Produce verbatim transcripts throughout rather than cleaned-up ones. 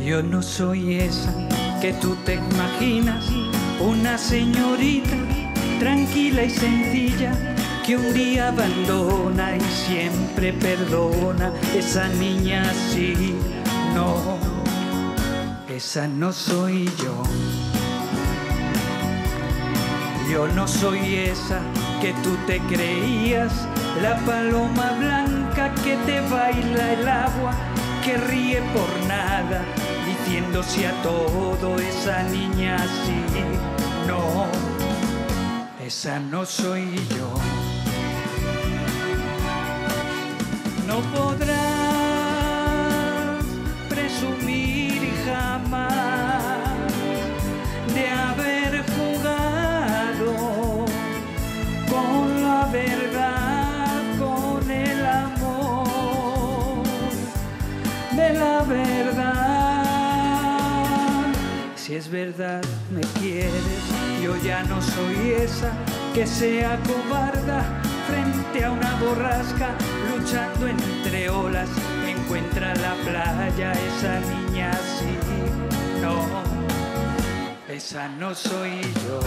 Yo no soy esa que tú te imaginas, una señorita tranquila y sencilla que un día abandona y siempre perdona. Esa niña sí, no, esa no soy yo. Yo no soy esa que tú te creías, la paloma blanca que te baila el agua, que ríe por nada, diciéndose a todo. Esa niña sí, no, esa no soy yo. No podrás presumir jamás de haber jugado con la verdad, con el amor de la verdad. Si es verdad me quieres, yo ya no soy esa que sea cobarda frente a una borrasca, luchando entre olas, encuentra la playa. Esa niña sí, no, esa no soy yo.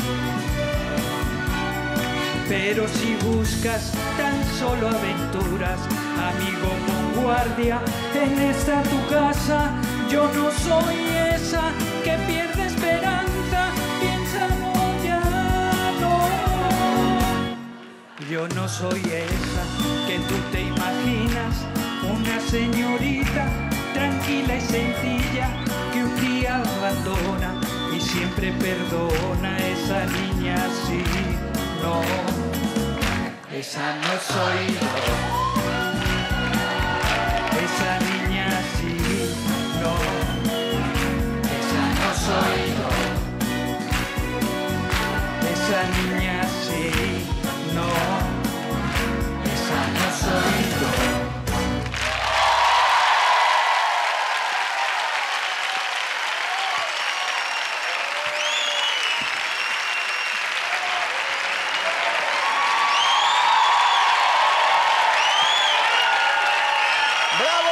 Pero si buscas tan solo aventuras, amigo con guardia, en esta tu casa, yo no soy esa que pierde esperanza, piensa no, ya no. Yo no soy esa que tú te imaginas, una señorita tranquila y sencilla que un día abandona y siempre perdona. Esa niña sí, no, esa no soy yo. Esa niña sí, no, esa no soy yo. Esa niña sí, no, esa no soy yo.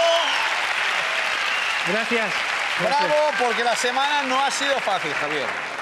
Gracias. Bravo, porque la semana no ha sido fácil, Javier.